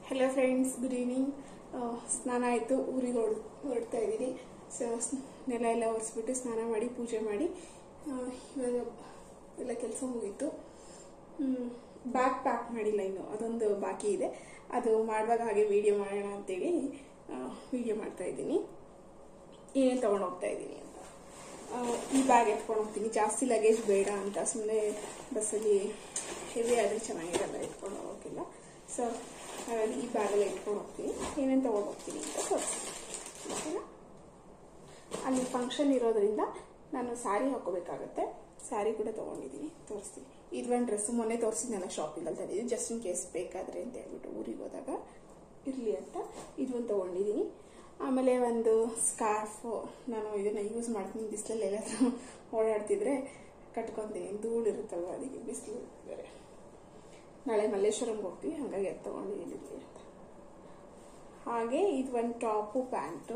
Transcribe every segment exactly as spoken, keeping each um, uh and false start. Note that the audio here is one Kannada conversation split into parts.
Hello friends, good evening. स्नान आಯಿತು, ಊರಿಗೆ ಹೊರಡ್ತಾ ಇದ್ದೀನಿ. ಸೊ ನೆಲ ಎಲ್ಲ ಒರೆಸ್ಬಿಟ್ಟು ಸ್ನಾನ ಮಾಡಿ ಪೂಜೆ ಮಾಡಿ ಇವಾಗ ಎಲ್ಲ ಕೆಲಸ ಮುಗೀತು. ಬ್ಯಾಗ್ ಪ್ಯಾಕ್ ಮಾಡಿಲ್ಲ ಇನ್ನು, ಅದೊಂದು ಬಾಕಿ ಇದೆ. ಅದು ಮಾಡುವಾಗ ಹಾಗೆ ವಿಡಿಯೋ ಮಾಡೋಣ ಅಂತೇಳಿ ವಿಡಿಯೋ ಮಾಡ್ತಾ ಇದ್ದೀನಿ. ಏನೇನು ತೊಗೊಂಡು ಹೋಗ್ತಾ ಇದ್ದೀನಿ ಅಂತ. ಈ ಬ್ಯಾಗ್ ಎತ್ಕೊಂಡು ಹೋಗ್ತೀನಿ, ಜಾಸ್ತಿ ಲಗೇಜ್ ಬೇಡ ಅಂತ. ಸುಮ್ಮನೆ ಬಸ್ಸಲ್ಲಿ ಹೆವಿ ಆದರೆ ಚೆನ್ನಾಗಿರಲ್ಲ, ಎತ್ಕೊಂಡು ಹೋಗೋಕ್ಕಿಲ್ಲ. ಸೊ ಹಾಗಾಗಿ ಈ ಬ್ಯಾಗಲ್ಲಿ ಇಟ್ಕೊಂಡು ಹೋಗ್ತೀನಿ. ಏನೇನು ತೊಗೊಂಡು ಹೋಗ್ತೀನಿ ಅಂತ ತೋರಿಸ್ತೀನಿ, ಓಕೆನಾ. ಅಲ್ಲಿ ಫಂಕ್ಷನ್ ಇರೋದ್ರಿಂದ ನಾನು ಸ್ಯಾರಿ ಹಾಕೋಬೇಕಾಗತ್ತೆ. ಸ್ಯಾರಿ ಕೂಡ ತೊಗೊಂಡಿದ್ದೀನಿ, ತೋರಿಸ್ತೀನಿ. ಇದು ಒಂದು ಡ್ರೆಸ್ ಮೊನ್ನೆ ತೋರಿಸಿದ್ನಲ್ಲ ಶಾಪಿಂಗಲ್ಲಿ ತಂದಿದ್ದೀನಿ, ಜಸ್ಟ್ ಇನ್ ಕೇಸ್ ಬೇಕಾದರೆ ಅಂತ ಹೇಳ್ಬಿಟ್ಟು ಊರಿಗೆ ಹೋದಾಗ ಇರಲಿ ಅಂತ ಇದು ಒಂದು ತೊಗೊಂಡಿದ್ದೀನಿ. ಆಮೇಲೆ ಒಂದು ಸ್ಕಾರ್ಫು, ನಾನು ಇದನ್ನು ಯೂಸ್ ಮಾಡ್ತೀನಿ. ಬಿಸಿಲಲ್ಲಿ ಎಲ್ಲಾದರೂ ಓಡಾಡ್ತಿದ್ರೆ ಕಟ್ಕೊತೀನಿ, ಧೂಳು ಇರುತ್ತಲ್ವ, ಅದಕ್ಕೆ ಬಿಸಿಲು ಬೇರೆ. ನಾಳೆ ಮಲ್ಲೇಶ್ವರಂಗೆ ಹೋಗ್ತೀವಿ, ಹಾಗಾಗಿ ಅದು ತೊಗೊಂಡಿದ್ದೀನಿ ಅಂತ. ಹಾಗೆ ಇದು ಒಂದು ಟಾಪು ಪ್ಯಾಂಟು,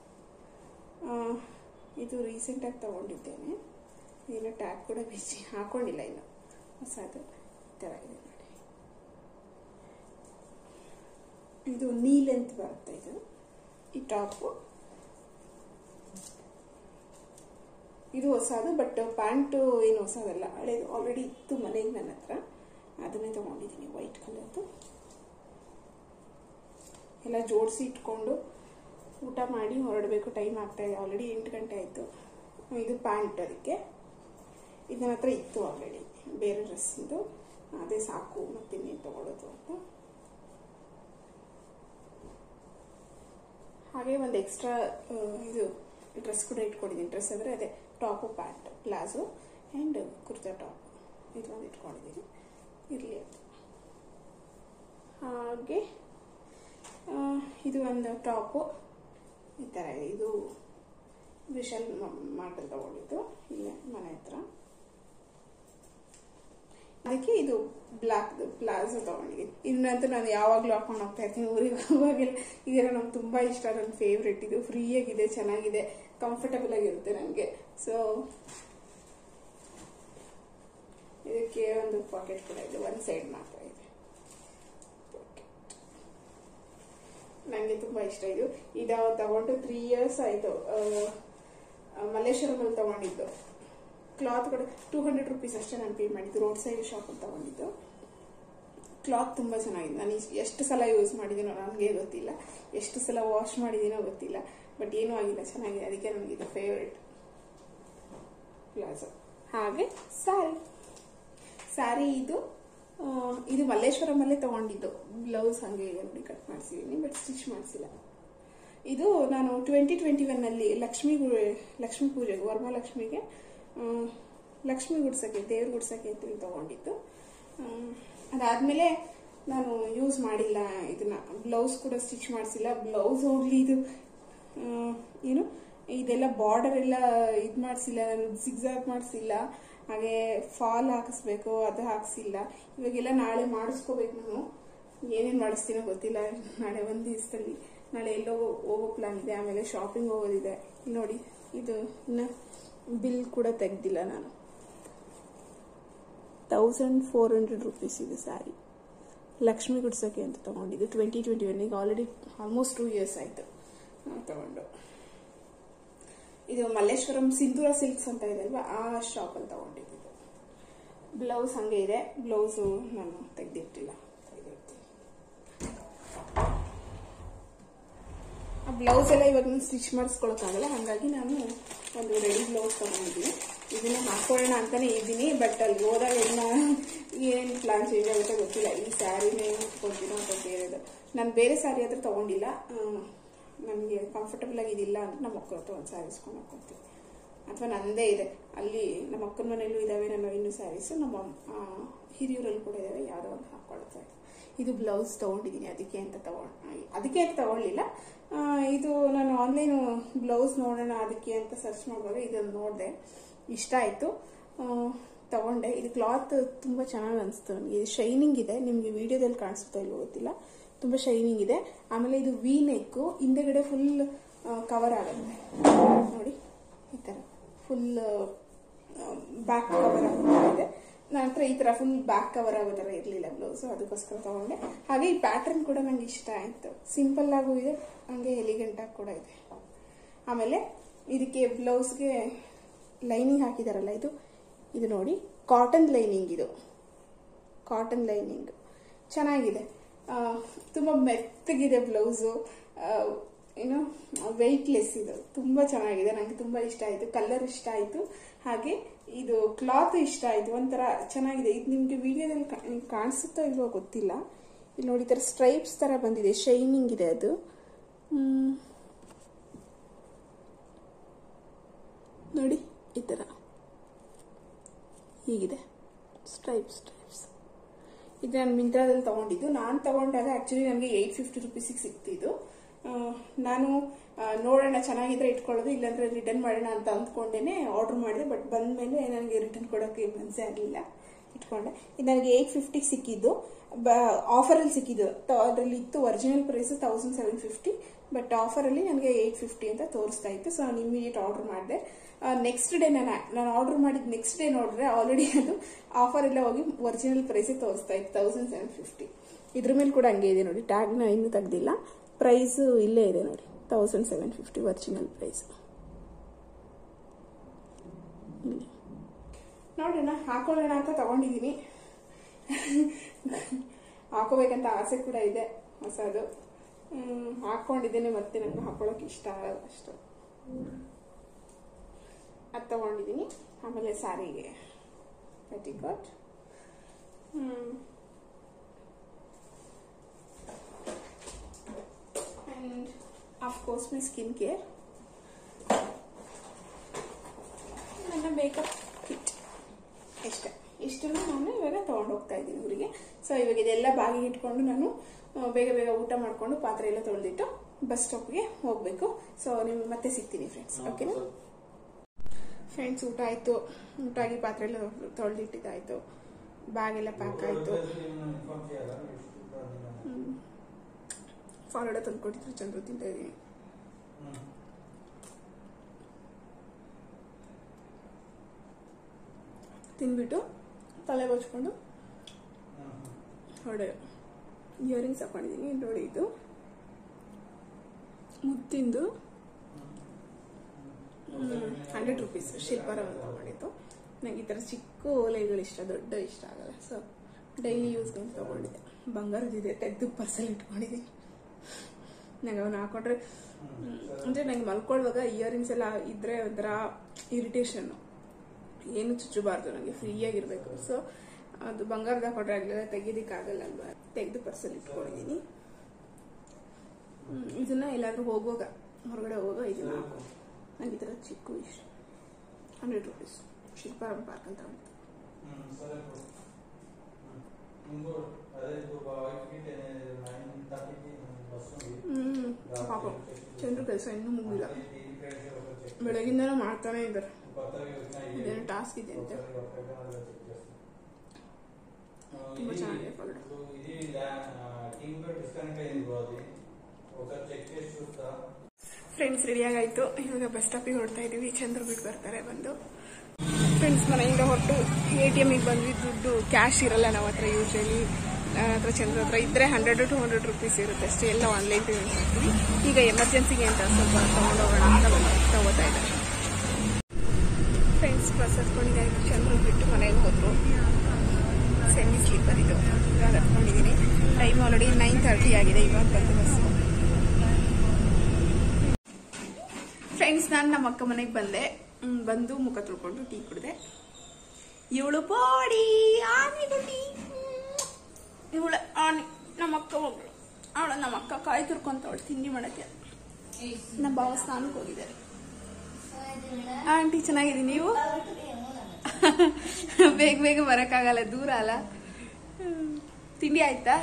ಇದು ರೀಸೆಂಟಾಗಿ ತೊಗೊಂಡಿದ್ದೇನೆ. ಏನೋ ಟ್ಯಾಗ್ ಕೂಡ ಬಿಚ್ಚಿ ಹಾಕೊಂಡಿಲ್ಲ ಇನ್ನು, ಹೊಸದು ಈ ಥರ ಇದೆ ನೋಡಿ. ಇದು ನೀ ಲೆಂತ್ ಬರುತ್ತೆ ಇದು ಈ ಟಾಪು. ಇದು ಹೊಸದು, ಬಟ್ ಪ್ಯಾಂಟು ಏನು ಹೊಸದಲ್ಲ, ಹಳೇದು ಆಲ್ರೆಡಿ ಇತ್ತು ಮನೆಗೆ ನನ್ನ ಹತ್ರ. ಅದನ್ನೇ ತೊಗೊಂಡಿದ್ದೀನಿ, ವೈಟ್ ಕಲರ್ದು. ಎಲ್ಲ ಜೋಡಿಸಿ ಇಟ್ಕೊಂಡು ಊಟ ಮಾಡಿ ಹೊರಡಬೇಕು. ಟೈಮ್ ಆಗ್ತಾಯಿದೆ, ಆಲ್ರೆಡಿ ಎಂಟು ಗಂಟೆ ಆಯಿತು. ಇದು ಪ್ಯಾಂಟ್, ಅದಕ್ಕೆ ಇದು ನನ್ನ ಹತ್ರ ಇತ್ತು ಆಲ್ರೆಡಿ, ಬೇರೆ ಡ್ರೆಸ್ಸಿಂದು. ಅದೇ ಸಾಕು, ಮತ್ತಿನ್ನೇನು ತೊಗೊಳ್ಳೋದು ಅಂತ. ಹಾಗೆ ಒಂದು ಎಕ್ಸ್ಟ್ರಾ ಇದು ಡ್ರೆಸ್ ಕೂಡ ಇಟ್ಕೊಂಡಿದ್ದೀನಿ. ಡ್ರೆಸ್ ಅಂದರೆ ಅದೇ top pant, palazzo and kurta top, ಇದು ಒಂದು ಇಟ್ಕೊಂಡಿದ್ದೀನಿ, ಇರಲಿ ಅಂತ. ಹಾಗೆ ಇದು ಒಂದು ಟಾಪು ಈ ಥರ ಇದೆ. ಇದು ವಿಶಾಲ್ ಮಾರ್ಟಲ್ಲಿ ತಗೊಂಡಿದ್ದು, ಇಲ್ಲೇ ಮನೆ ಹತ್ರ. ಅದಕ್ಕೆ ಇದು ಬ್ಲ್ಯಾಕ್ದು ಪ್ಲಾಜೋ ತೊಗೊಂಡಿದ್ದೀನಿ. ಇದನ್ನಂತೂ ನಾನು ಯಾವಾಗಲೂ ಹಾಕೊಂಡು ಹೋಗ್ತಾ ಇರ್ತೀನಿ ಊರಿಗೆ ಹೋಗುವಾಗೆಲ್ಲ. ಇದೆಲ್ಲ ನಂಗೆ ತುಂಬ ಇಷ್ಟ, ನನ್ನ ಫೇವ್ರೆಟ್. ಇದು ಫ್ರೀಯಾಗಿದೆ, ಚೆನ್ನಾಗಿದೆ, ಕಂಫರ್ಟಬಲ್ ಆಗಿರುತ್ತೆ ನನಗೆ. ಸೊ ಇದಕ್ಕೆ ಒಂದು ಪಾಕೆಟ್ ಕೂಡ ಇದೆ, ಒಂದು ಸೈಡ್ ಮಾತ್ರ ಇದೆ ಪಾಕೆಟ್. ನನಗೆ ತುಂಬ ಇಷ್ಟ ಇದು. ಇದು ತಗೊಂಡು ತ್ರೀ ಇಯರ್ಸ್ ಆಯಿತು. ಮಲ್ಲೇಶ್ವರಮಲ್ಲಿ ತಗೊಂಡಿದ್ದು. ಕ್ಲಾತ್ ಕೂಡ ಟೂ ಹಂಡ್ರೆಡ್ ರುಪೀಸ್ ಅಷ್ಟೇ ನಾನು ಪೇ ಮಾಡಿದ್ದು, ರೋಡ್ ಸೈಡ್ ಶಾಪಲ್ಲಿ ತಗೊಂಡಿದ್ದು. ಕ್ಲಾತ್ ತುಂಬ ಚೆನ್ನಾಗಿದೆ. ನಾನು ಎಷ್ಟು ಸಲ ಯೂಸ್ ಮಾಡಿದ್ದೀನೋ ನನಗೆ ಗೊತ್ತಿಲ್ಲ, ಎಷ್ಟು ಸಲ ವಾಶ್ ಮಾಡಿದ್ದೀನೋ ಗೊತ್ತಿಲ್ಲ, ಬಟ್ ಏನೂ ಆಗಿಲ್ಲ, ಚೆನ್ನಾಗಿದೆ. ಅದಕ್ಕೆ ನನಗಿದು ಫೇವ್ರೆಟ್ ಪ್ಲಾಜೋ. ಹಾಗೆ ಸ್ಯಾರಿ ಸ್ಯಾರಿ ಇದು ಇದು ಮಲ್ಲೇಶ್ವರಮಲ್ಲೇ ತೊಗೊಂಡಿದ್ದು. ಬ್ಲೌಸ್ ಹಾಗೆ ಇದೆ ನೋಡಿ, ಕಟ್ ಮಾಡಿಸಿದ್ದೀನಿ, ಬಟ್ ಸ್ಟಿಚ್ ಮಾಡಿಸಿಲ್ಲ. ಇದು ನಾನು ಟ್ವೆಂಟಿ ಟ್ವೆಂಟಿ ಒನ್ನಲ್ಲಿ ಲಕ್ಷ್ಮೀ ಲಕ್ಷ್ಮೀ ಪೂಜೆಗೆ, ವರಮಹಾಲಕ್ಷ್ಮಿಗೆ ಲಕ್ಷ್ಮಿ ಗುಡ್ಸೋಕ್ಕೆ, ದೇವ್ರ ಗುಡ್ಸೋಕ್ಕೆ ಅಂತ ತೊಗೊಂಡಿದ್ದು. ಅದಾದಮೇಲೆ ನಾನು ಯೂಸ್ ಮಾಡಿಲ್ಲ ಇದನ್ನ. ಬ್ಲೌಸ್ ಕೂಡ ಸ್ಟಿಚ್ ಮಾಡಿಸಿಲ್ಲ. ಬ್ಲೌಸ್ ಹೋಗ್ಲಿ, ಇದು ಏನು ಇದೆಲ್ಲ ಬಾರ್ಡರ್ ಎಲ್ಲ ಇದು ಮಾಡಿಸಿಲ್ಲ, ನಾನು ಜಿಗ್ಜಾಗ್ ಮಾಡಿಸಿಲ್ಲ. ಹಾಗೆ ಫಾಲ್ ಹಾಕಿಸ್ಬೇಕು, ಅದು ಹಾಕ್ಸಿಲ್ಲ. ಇವಾಗೆಲ್ಲ ನಾಳೆ ಮಾಡಿಸ್ಕೋಬೇಕು. ನಾನು ಏನೇನು ಮಾಡಿಸ್ತೀನೋ ಗೊತ್ತಿಲ್ಲ. ನಾಳೆ ಒಂದು ದಿವಸದಲ್ಲಿ ನಾಳೆ ಎಲ್ಲೋ ಹೋಗೋ ಪ್ಲಾನ್ ಇದೆ. ಆಮೇಲೆ ಶಾಪಿಂಗ್ ಹೋಗೋದಿದೆ. ನೋಡಿ, ಇದು ಇನ್ನು ಬಿಲ್ ಕೂಡ ತೆಗ್ದಿಲ್ಲ ನಾನು. ತೌಸಂಡ್ ಫೋರ್ ಹಂಡ್ರೆಡ್ ರುಪೀಸ್ ಇದೆ ಸ್ಯಾರಿ. ಲಕ್ಷ್ಮಿ ಗುಡ್ಸೋಕೆ ಅಂತ ತೊಗೊಂಡಿದ್ದು ಟ್ವೆಂಟಿ ಟ್ವೆಂಟಿ ಒನ್ನಿಗೆ. ಆಲ್ರೆಡಿ ಆಲ್ಮೋಸ್ಟ್ ಟೂ ಇಯರ್ಸ್ ಆಯಿತು ತಗೊಂಡು. ಇದು ಮಲ್ಲೇಶ್ವರಂ ಸಿಂಧೂರ ಸಿಲ್ಕ್ಸ್ ಅಂತ ಇದೆ ಅಲ್ವಾ, ಆ ಶಾಪಲ್ಲಿ ತಗೊಂಡಿದ್ದು. ಬ್ಲೌಸ್ ಹಂಗೆ ಇದೆ, ಬ್ಲೌಸು ನಾನು ತೆಗೆದಿಟ್ಟಿಲ್ಲ, ತೆಗೆದಿರ್ತೀನಿ. ಆ ಬ್ಲೌಸ್ ಎಲ್ಲ ಇವಾಗ ಸ್ಟಿಚ್ ಮಾಡಿಸ್ಕೊಳಕ್ಕಾಗಲ್ಲ, ಹಾಗಾಗಿ ನಾನು ಒಂದು ರೆಡಿ ಬ್ಲೌಸ್ ತಗೊಂಡಿದ್ದೀನಿ. ಇದನ್ನ ಹಾಕೊಳ್ಳೋಣ ಅಂತಾನೆ ಇದ್ದೀನಿ, ಬಟ್ ಅಲ್ಲಿ ಹೋದಾಗ ಇನ್ನ ಏನೇನು ಪ್ಲಾನ್ ಚೇಂಜ್ ಆಗುತ್ತೆ ಗೊತ್ತಿಲ್ಲ. ಈ ಸ್ಯಾರಿನೇ ಕೊಡ್ತೀನೋ ಅಂತ ಬೇರೆದು. ನಾನು ಬೇರೆ ಸ್ಯಾರಿ ಹತ್ರ ತಗೊಂಡಿಲ್ಲ, ನನಗೆ ಕಂಫರ್ಟಬಲ್ ಆಗಿದಿಲ್ಲ ಅಂತ ನಮ್ಮ ಅಕ್ಕನ ಹತ್ರ ಒಂದು ಸ್ಯಾರಿ ಇಸ್ಕೊಂಡು ಹಾಕೊಳ್ತೀನಿ. ಅಥವಾ ನನ್ನದೇ ಇದೆ, ಅಲ್ಲಿ ನಮ್ಮ ಅಕ್ಕನ ಮನೆಯಲ್ಲೂ ಇದ್ದಾವೆ ನನ್ನ ಇನ್ನೂ ಸ್ಯಾರೀಸು, ನಮ್ಮ ಹಿರಿಯೂರಲ್ಲಿ ಕೂಡ ಇದ್ದಾವೆ, ಯಾವುದೋ ಒಂದು ಹಾಕ್ಕೊಳ್ತಾ. ಇದು ಬ್ಲೌಸ್ ತೊಗೊಂಡಿದ್ದೀನಿ, ಅದಕ್ಕೆ ಅಂತ ತಗೊಂಡು ಅದಕ್ಕೆ ಅಂತ ತಗೊಳ್ಳಿಲ್ಲ. ಇದು ನಾನು ಆನ್ಲೈನು ಬ್ಲೌಸ್ ನೋಡೋಣ ಅದಕ್ಕೆ ಅಂತ ಸರ್ಚ್ ಮಾಡುವಾಗ ಇದನ್ನು ನೋಡಿದೆ, ಇಷ್ಟ ಆಯಿತು, ತಗೊಂಡೆ. ಇದು ಕ್ಲಾತ್ ತುಂಬ ಚೆನ್ನಾಗಿ ಅನಿಸ್ತು ನನಗೆ. ಇದು ಶೈನಿಂಗ್ ಇದೆ, ನಿಮಗೆ ವಿಡಿಯೋದಲ್ಲಿ ಕಾಣಿಸುತ್ತಾ ಇಲ್ಲೋ ಗೊತ್ತಿಲ್ಲ, ತುಂಬ ಶೈನಿಂಗ್ ಇದೆ. ಆಮೇಲೆ ಇದು ವಿ ನೆಕ್ಕು, ಹಿಂದೆಗಡೆ ಫುಲ್ ಕವರ್ ಆಗುತ್ತೆ ನೋಡಿ, ಈ ಥರ ಫುಲ್ ಬ್ಯಾಕ್ ಕವರ್ ಆಗಿದೆ. ನನ್ನ ಹತ್ರ ಈ ತರ ಫುಲ್ ಬ್ಯಾಕ್ ಕವರ್ ಆಗೋ ತರ ಇರಲಿಲ್ಲ ಬ್ಲೌಸ್, ಅದಕ್ಕೋಸ್ಕರ ತಗೊಂಡೆ. ಹಾಗೆ ಈ ಪ್ಯಾಟರ್ನ್ ಕೂಡ ನಂಗೆ ಇಷ್ಟ ಆಯ್ತು, ಸಿಂಪಲ್ ಆಗೂ ಇದೆ ಹಂಗೆ ಎಲಿಗೆಂಟ್ ಆಗಿ ಕೂಡ ಇದೆ. ಆಮೇಲೆ ಇದಕ್ಕೆ ಬ್ಲೌಸ್ಗೆ ಲೈನಿಂಗ್ ಹಾಕಿದಾರಲ್ಲ, ಇದು ಇದು ನೋಡಿ ಕಾಟನ್ ಲೈನಿಂಗ್, ಇದು ಕಾಟನ್ ಲೈನಿಂಗ್ ಚೆನ್ನಾಗಿದೆ, ತುಂಬಾ ಮೆತ್ತಗಿದೆ ಬ್ಲೌಸು, ಏನೋ ವೆಯ್ಟ್ಲೆಸ್, ಇದು ತುಂಬಾ ಚೆನ್ನಾಗಿದೆ, ನಂಗೆ ತುಂಬಾ ಇಷ್ಟ ಆಯ್ತು. ಕಲರ್ ಇಷ್ಟ ಆಯ್ತು, ಹಾಗೆ ಇದು ಕ್ಲಾತ್ ಇಷ್ಟ ಆಯ್ತು, ಒಂಥರ ಚೆನ್ನಾಗಿದೆ. ಇದು ನಿಮ್ಗೆ ವಿಡಿಯೋದಲ್ಲಿ ಕಾಣಿಸುತ್ತೋ ಇಲ್ವೋ ಗೊತ್ತಿಲ್ಲ. ಇಲ್ಲಿ ನೋಡಿ, ಈ ತರ ಸ್ಟ್ರೈಪ್ಸ್ ತರ ಬಂದಿದೆ, ಶೈನಿಂಗ್ ಇದೆ ಅದು. ಹ್ಮ್ ನೋಡಿ ಈ ತರ ಹೀಗಿದೆ ಸ್ಟ್ರೈಪ್ಸ್ ಸ್ಟ್ರೈಪ್ಸ್. ಇದು ನಾನು ಮಿಂತ್ರಾದಲ್ಲಿ ತಗೊಂಡಿದ್ದು. ನಾನು ತಗೊಂಡಾಗ ಆಕ್ಚುಲಿ ನನಗೆ ಏಟ್ ಫಿಫ್ಟಿ ರುಪೀಸಿಗೆ ಸಿಕ್ತಿದ್ದು. ನಾನು ನೋಡೋಣ ಚೆನ್ನಾಗಿದ್ರೆ ಇಟ್ಕೊಳ್ಳೋದು, ಇಲ್ಲಾಂದ್ರೆ ರಿಟರ್ನ್ ಮಾಡೋಣ ಅಂತ ಅಂದ್ಕೊಂಡೇನೆ ಆರ್ಡರ್ ಮಾಡಿದೆ. ಬಟ್ ಬಂದ್ಮೇಲೆ ನನಗೆ ರಿಟರ್ನ್ ಕೊಡೋಕೆ ಮನಸ್ಸೇ ಆಗಲಿಲ್ಲ, ಇಟ್ಕೊಂಡೆ. ಇದು ನನಗೆ ಏಟ್ ಫಿಫ್ಟಿಗೆ ಸಿಕ್ಕಿದ್ದು, ಆಫರಲ್ಲಿ ಸಿಕ್ಕಿದ್ದು. ಅದರಲ್ಲಿ ಇತ್ತು original price thousand seven fifty, but ಆಫರಲ್ಲಿ ನನಗೆ ಏಟ್ ಫಿಫ್ಟಿ ಅಂತ ತೋರಿಸ್ತಾ ಇತ್ತು. ಸೊ ನಾನು ಇಮಿಡಿಯೇಟ್ ಆರ್ಡರ್ ಮಾಡಿದೆ. ನೆಕ್ಸ್ಟ್ ಡೇ ನಾನು ನಾನು ಆರ್ಡರ್ ಮಾಡಿದ ನೆಕ್ಸ್ಟ್ ಡೇ ನೋಡಿದ್ರೆ ಆಲ್ರೆಡಿ ಅದು ಆಫರ್ ಎಲ್ಲ ಹೋಗಿ ಒರಿಜಿನಲ್ ಪ್ರೈಸೇ ತೋರಿಸ್ತಾ ಇತ್ತು, ತೌಸಂಡ್ ಸೆವೆನ್ ಫಿಫ್ಟಿ. ಇದ್ರ ಮೇಲೆ ಕೂಡ ಹಂಗೆ ಇದೆ ನೋಡಿ, ಟ್ಯಾಗ್ನ ಇನ್ನೂ ತೆಗ್ದಿಲ್ಲ, ಪ್ರೈಸ್ ಇಲ್ಲೇ ಇದೆ ನೋಡಿ, thousand seven fifty original price. ನೋಡೋಣ, ಹಾಕೊಳ್ಳೋಣ ಅಂತ ತಗೊಂಡಿದ್ದೀನಿ. ಹಾಕೋಬೇಕಂತ ಆಸೆ ಕೂಡ ಇದೆ ಹೊಸದು. ಹಾಕೊಂಡಿದ್ದೇನೆ, ಮತ್ತೆ ನನಗೆ ಹಾಕೊಳ್ಳೋಕೆ ಇಷ್ಟ ಆಗಲ್ಲ ಅಷ್ಟು. ಅದು ತಗೊಂಡಿದ್ದೀನಿ. ಆಮೇಲೆ ಸ್ಯಾರಿಗೆ petticoat, and of course my skin care, ನನ್ನ ಮೇಕಪ್ ಕಿಟ್ ಇಷ್ಟ. ಇಷ್ಟನ್ನು ನಾನು ಇವಾಗ ತಗೊಂಡು ಹೋಗ್ತಾ ಇದ್ದೀನಿ ಊರಿಗೆ. ಸೊ ಇವಾಗ ಇದೆಲ್ಲ ಬಾಗಿಗೆ ಇಟ್ಕೊಂಡು ನಾನು ಬೇಗ ಬೇಗ ಊಟ ಮಾಡ್ಕೊಂಡು ಪಾತ್ರೆ ಎಲ್ಲ ತೊಳೆದಿಟ್ಟು ಬಸ್ ಸ್ಟಾಪ್ಗೆ ಹೋಗ್ಬೇಕು. ಸೊ ನಿಮ್ಗೆ ಮತ್ತೆ ಸಿಗ್ತೀನಿ ಫ್ರೆಂಡ್ಸ್, ಓಕೆನಾ ಫ್ರೆಂಡ್ಸ್? ಊಟ ಆಯ್ತು, ಊಟ ಆಗಿ ಪಾತ್ರೆ ಎಲ್ಲ ತೊಳೆದಿಟ್ಟಿದ್ದಾಯ್ತು, ಬ್ಯಾಗ್ ಎಲ್ಲ ಪ್ಯಾಕ್ ಆಯ್ತು. ಫಾಲೋಡ ತಂದ್ಕೊಟ್ಟಿದ್ರು, ಚಂದ್ರು ತಿಂತಾ ಇದೀನಿ. ತಿಂದ್ಬಿಟ್ಟು ತಲೆ ಬಚ್ಕೊಂಡು ಹೊಡೆ ಇಯರಿಂಗ್ಸ್ ಹಾಕೊಂಡಿದ್ದೀನಿ. ನೋಡಿ, ಇದು ಮುತ್ತಿಂದು ಹಂಡ್ರೆಡ್ ರುಪೀಸ್ ಶಿಲ್ಪಾರವನ್ನು ತಗೊಂಡಿದ್ದು. ನಂಗೆ ಈ ಥರ ಚಿಕ್ಕ ಓಲೆಗಳು ಇಷ್ಟ, ದೊಡ್ಡ ಇಷ್ಟ ಆಗಲ್ಲ. ಸೊ ಡೈಲಿ ಯೂಸ್ಗೆ ಅಂತ ತಗೊಂಡಿದ್ದೆ. ಬಂಗಾರದಿದೆ, ತೆಗೆದು ಪರ್ಸಲ್ಲಿ ಇಟ್ಕೊಂಡಿದ್ದೀನಿ. ನಂಗೆ ಅವನ್ನ ಹಾಕೊಂಡ್ರೆ ಅಂದರೆ ನಂಗೆ ಮಲ್ಕೊಳ್ಳುವಾಗ ಇಯರಿಂಗ್ಸ್ ಎಲ್ಲ ಇದ್ರೆ ಒಂಥರ ಇರಿಟೇಷನ್ನು, ಏನು ಚುಚ್ಚಬಾರ್ದು, ನನಗೆ ಫ್ರೀಯಾಗಿರ್ಬೇಕು. ಸೊ ಅದು ಬಂಗಾರದ ಹಾಕೊಂಡ್ರೆ ಆಗಲಿಲ್ಲ, ತೆಗಿಯೋದಕ್ಕಾಗಲ್ಲ ಅಲ್ವಾ, ತೆಗೆದು ಪರ್ಸಲ್ಲಿ ಇಟ್ಕೊಂಡಿದ್ದೀನಿ. ಇದನ್ನ ಎಲ್ಲಾದ್ರೂ ಹೋಗುವಾಗ, ಹೊರಗಡೆ ಹೋಗುವಾಗ ಇದನ್ನ ಹಾಕೋ. ನಂಗೆ ಈ ಥರ ಚಿಕ್ಕ ಇಷ್ಟ. ಹಂಡ್ರೆಡ್ ರುಪೀಸ್ ಶಿಲ್ಪಾರಾಮ್ ಪಾರ್ಕ್ ಅಂತ ಉಂಟು. ಹ್ಮ್ ಪಾಪ ಚಂದ್ರು ಕೆಲಸ ಇನ್ನೂ ಮುಗಿಲ್ಲ, ಬೆಳಗಿಂದನೂ ಮಾಡ್ತಾನೆ ಇದ್ದಾರೆ. ಇದೇನು ಟಾಸ್ಕ್ ಇದೆ ಅಂತ. ತುಂಬಾ ಚೆನ್ನಾಗಿದೆ ಪ್ರಾಡಕ್ಟ್. ಫ್ರೆಂಡ್ಸ್ ರೆಡಿ ಆಗಾಯ್ತು, ಇವಾಗ ಬಸ್ ಸ್ಟಾಪಿಗೆ ಹೊರಡ್ತಾ ಇದೀವಿ. ಚಂದ್ರು ಬಿಟ್ಟು ಬರ್ತಾರೆ ಬಂದು. ಫ್ರೆಂಡ್ಸ್ ಮನೆಯಿಂದ ಹೊರಟು ಎ ಟಿ ಎಮ್ಗೆ ಬಂದ್ವಿ. ದುಡ್ಡು ಕ್ಯಾಶ್ ಇರಲ್ಲ ನಮ್ಮ ಹತ್ರ ಯೂಶಲಿ. ನನ್ನ ಹತ್ರ ಚಂದ್ರ ಹತ್ರ ಇದ್ರೆ ಹಂಡ್ರೆಡ್ ಟು ಹಂಡ್ರೆಡ್ ರುಪೀಸ್ ಇರುತ್ತೆ ಅಷ್ಟೇ, ಎಲ್ಲ ಆನ್ಲೈನ್ ಪೇಮೆಂಟ್ ಮಾಡ್ತೀವಿ. ಈಗ ಎಮರ್ಜೆನ್ಸಿಗೆ ಅಂತ ಸ್ವಲ್ಪ ತಗೊಂಡೋಗೋಣ ಅಂತ ಬಂದು ತಗೋತಾ ಇದ್ದಾರೆ. ಫ್ರೆಂಡ್ಸ್ ಬಸ್ ಹತ್ಕೊಂಡಿದ್ದಾಯ್ತು, ಚಂದ್ರ ಬಿಟ್ಟು ಮನೆಗೆ ಹೋದ್ರು. ಸೆಮಿ ಸ್ಲೀಪರ್ ಇದು, ಇವಾಗ ಹತ್ಕೊಂಡಿದ್ದೀನಿ. ಟೈಮ್ ಆಲ್ರೆಡಿ ನೈನ್ ತರ್ಟಿ ಆಗಿದೆ, ಇವಾಗ ಬಂದು ಬಸ್. ಫ್ರೆಂಡ್ಸ್ ನಾನು ನಮ್ಮ ಅಕ್ಕ ಮನೆಗೆ ಬಂದೆ. ಬಂದು ಮುಖ ತೊಳ್ಕೊಂಡು ಟೀ ಕುಡಿದೆ. ಇವಳು ಬಾಡಿ ಆನೆಗುಂಡಿ, ಇವಳ ಆನೆ ನಮ್ಮ ಅಕ್ಕ ಒಬ್ಳು. ಅವಳ ನಮ್ಮ ಅಕ್ಕ ಕಾಯಿ ತುರ್ಕೊಂತವಳು ತಿಂಡಿ ಮಾಡಕ್ಕೆ. ನಮ್ಮ ಬಾವ ಸ್ನಾನಕ್ಕೆ ಹೋಗಿದ್ದಾರೆ. ಆಂಟಿ ಚೆನ್ನಾಗಿದ್ದೀನಿ, ನೀವು? ಬೇಗ ಬೇಗ ಬರಕ್ಕಾಗಲ್ಲ, ದೂರ ಅಲ್ಲ. ತಿಂಡಿ ಆಯ್ತಾ?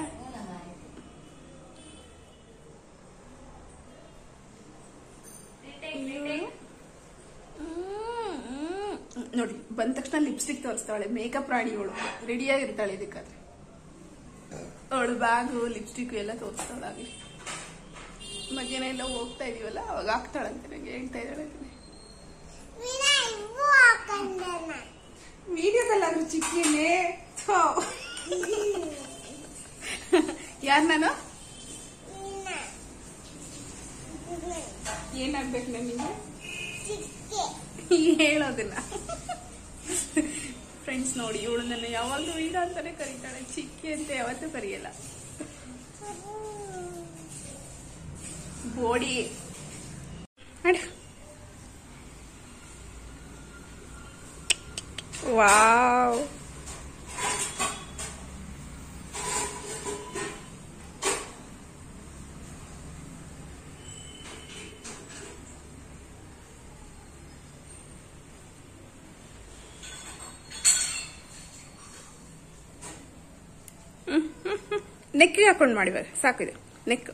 ನೋಡಿ ಬಂದ ತಕ್ಷಣ ಲಿಪ್ಸ್ಟಿಕ್ ತೋರಿಸ್ತಾಳೆ. ಮೇಕಪ್ ರಾಣಿ ಅವಳು, ರೆಡಿಯಾಗಿರ್ತಾಳೆ ಇದಕ್ಕಾದ್ರೆ. ಅವಳು ಬ್ಯಾಗು ಲಿಪ್ಸ್ಟಿಕ್ ಎಲ್ಲ ತೋರಿಸ್ತಾಳಾಗ್ಲಿ. ಮಧ್ಯಾಹ್ನ ಎಲ್ಲ ಹೋಗ್ತಾ ಇದೀವಲ್ಲ ಅವಾಗ ಹಾಕ್ತಾಳಂತೆ, ನಂಗೆ ಹೇಳ್ತಾ ಇದ್ದಾಳೆ. ವಿಡಿಯೋದಲ್ಲಾದ್ರೂ ಚಿಕ್ಕಿನೇ ಯಾರು ನಾನು ಏನಾಗ್ಬೇಕು ನಮಗೆ ಹೇಳೋದಿಲ್ಲ. ಫ್ರೆಂಡ್ಸ್ ನೋಡಿ, ಇವಳು ನನ್ನ ಯಾವಾಗಲೂ ವೀಣಾ ಅಂತಾನೆ ಕರೀತಾಳೆ, ಚಿಕ್ಕಿ ಅಂತ ಯಾವತ್ತೂ ಕರೆಯಲ್ಲ. ಬೋಡಿ ವಾವ್, ನೆಕ್ಗೆ ಹಾಕೊಂಡು ಮಾಡಿವಾಗ ಸಾಕಿದೆ. ನೆಕ್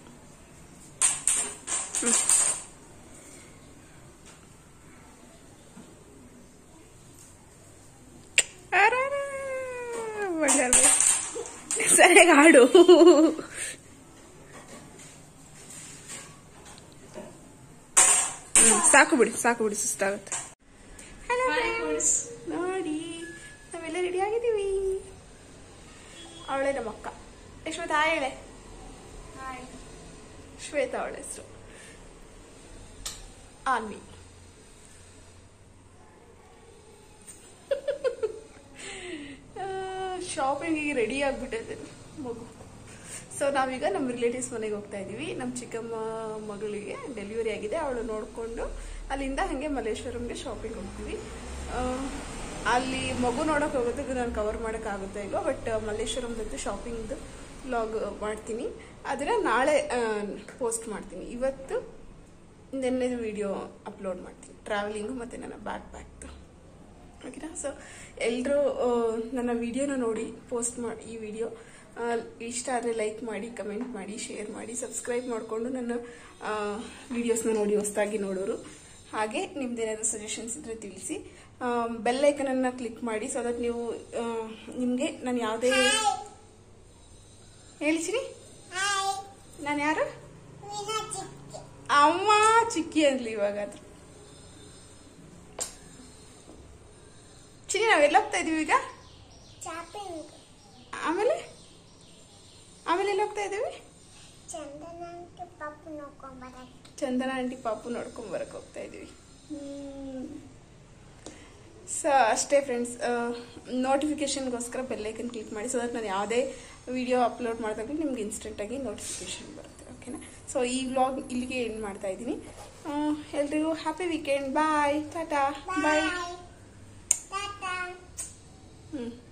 ಸರಿಯಾಗಿ ಹಾಡು. ಸಾಕು ಬಿಡಿ, ಸಾಕು ಬಿಡಿ, ಸುಸ್ತಾಗುತ್ತೆ. ಹಲೋ ಫ್ರೆಂಡ್ಸ್, ನೋಡಿ ನಾವೆಲ್ಲ ರೆಡಿ ಆಗಿದ್ದೀವಿ. ಅವಳೇ ನಮ್ಮ ಅಕ್ಕ ಯಶ್ವತಾ. ಹೇಳೆ ಶ್ವೇತಾ ಅವಳ ಹೆಸರು. ಆನ್ವಿ. ಶಾಪಿಂಗಿಗೆ ರೆಡಿ ಆಗ್ಬಿಟ್ಟಿದೆ ಮಗು. ಸೊ ನಾವೀಗ ನಮ್ಮ ರಿಲೇಟಿವ್ಸ್ ಮನೆಗೆ ಹೋಗ್ತಾ ಇದೀವಿ. ನಮ್ಮ ಚಿಕ್ಕಮ್ಮ ಮಗಳಿಗೆ ಡೆಲಿವರಿ ಆಗಿದೆ, ಅವಳು ನೋಡ್ಕೊಂಡು ಅಲ್ಲಿಂದ ಹಂಗೆ ಮಲ್ಲೇಶ್ವರಂಗೆ ಶಾಪಿಂಗ್ ಹೋಗ್ತೀವಿ. ಅಲ್ಲಿ ಮಗು ನೋಡಕ್ ಹೋಗೋದಕ್ಕೆ ನಾನು ಕವರ್ ಮಾಡಕ್ ಆಗುತ್ತೆ ಇಲ್ವೋ, ಬಟ್ ಮಲ್ಲೇಶ್ವರಂದಂತೂ ಶಾಪಿಂಗ್ದು ವ್ಲಾಗ್ ಮಾಡ್ತೀನಿ. ಅದನ್ನ ನಾಳೆ ಪೋಸ್ಟ್ ಮಾಡ್ತೀನಿ. ಇವತ್ತು ನೆನ್ನೆದು ವಿಡಿಯೋ ಅಪ್ಲೋಡ್ ಮಾಡ್ತೀನಿ, ಟ್ರಾವೆಲಿಂಗು ಮತ್ತು ನನ್ನ ಬ್ಯಾಕ್ ಪ್ಯಾಕ್ದು. ಓಕೆನಾ? ಸೊ ಎಲ್ಲರೂ ನನ್ನ ವಿಡಿಯೋನ ನೋಡಿ ಪೋಸ್ಟ್ ಮಾಡಿ. ಈ ವಿಡಿಯೋ ಇಷ್ಟ ಆದರೆ ಲೈಕ್ ಮಾಡಿ, ಕಮೆಂಟ್ ಮಾಡಿ, ಶೇರ್ ಮಾಡಿ, ಸಬ್ಸ್ಕ್ರೈಬ್ ಮಾಡಿಕೊಂಡು ನನ್ನ ವಿಡಿಯೋಸ್ನ ನೋಡಿ ಹೊಸದಾಗಿ ನೋಡೋರು. ಹಾಗೆ ನಿಮ್ದೇನಾದ್ರು ಸಜೆಷನ್ಸ್ ಇದ್ರೆ ತಿಳಿಸಿ. ಬೆಲ್ ಐಕನನ್ನು ಕ್ಲಿಕ್ ಮಾಡಿ, ಸೊ ದಟ್ ನೀವು ನಿಮಗೆ ನಾನು ಯಾವುದೇ ಹೇಳ್ತೀನಿ. ನಾನು ಯಾರು? ಅಮ್ಮ ಚಿಕ್ಕಿ ಅನ್ಲಿ ಇವಾಗ. ಅದು ಚಿನಿ, ನಾವೆಲ್ಲ ಹೋಗ್ತಾ ಇದೀವಿ ಈಗ. ಆಮೇಲೆ ಆಮೇಲೆ ಎಲ್ಲ ಹೋಗ್ತಾ ಇದೀವಿ? ಚಂದನ ಆಂಟಿ ಪಾಪು ನೋಡ್ಕೊಂಡ್ ಬರಕ್ ಹೋಗ್ತಾ ಇದೀವಿ. ಸೊ ಅಷ್ಟೇ ಫ್ರೆಂಡ್ಸ್, ನೋಟಿಫಿಕೇಶನ್ಗೋಸ್ಕರ ಬೆಲ್ಲೈಕನ್ ಕ್ಲಿಕ್ ಮಾಡಿ, ಸೊ ದಟ್ ನಾನು ಯಾವುದೇ ವಿಡಿಯೋ ಅಪ್ಲೋಡ್ ಮಾಡಿದಾಗ ನಿಮ್ಗೆ ಇನ್ಸ್ಟೆಂಟಾಗಿ ನೋಟಿಫಿಕೇಶನ್ ಬರುತ್ತೆ. ಓಕೆನಾ? ಸೊ ಈ ವ್ಲಾಗ್ ಇಲ್ಲಿಗೆ ಎಂಡ್ ಮಾಡ್ತಾ ಇದ್ದೀನಿ. ಎಲ್ರಿಗೂ happy weekend. Bye, tata, bye. ಹ್ಮ್